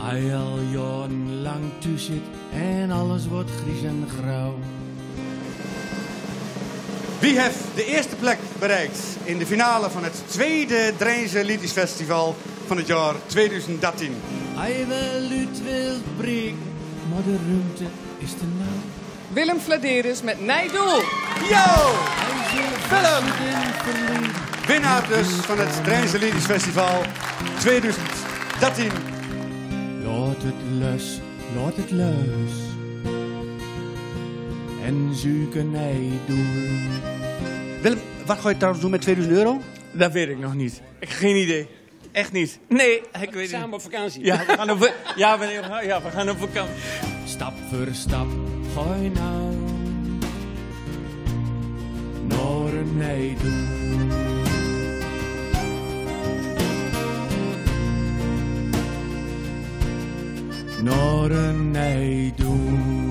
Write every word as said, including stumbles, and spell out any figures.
Hij al jarenlang thuis zit en alles wordt grijs en grauw. Wie heeft de eerste plek bereikt in de finale van het tweede Drijnse Liedjesfestival van het jaar tweeduizend dertien? Hij wil uit wild breken, maar de ruimte is te nauw. Willem Vladeris met Nijdoel. Yo! Willem! Winnaar dus van het Drijnse Liedjesfestival tweeduizend dertien. Laat het los, laat het los. En zoeken Nijdoel. Willem, wat ga je trouwens doen met tweeduizend euro? Dat weet ik nog niet. Ik heb geen idee. Echt niet. Nee, ik weet Samen niet. op vakantie. Ja, we gaan op, ja, meneer, ja, we gaan op vakantie. Stap voor stap ga je nou naar een Nijdoel. Naar een Nijdoel.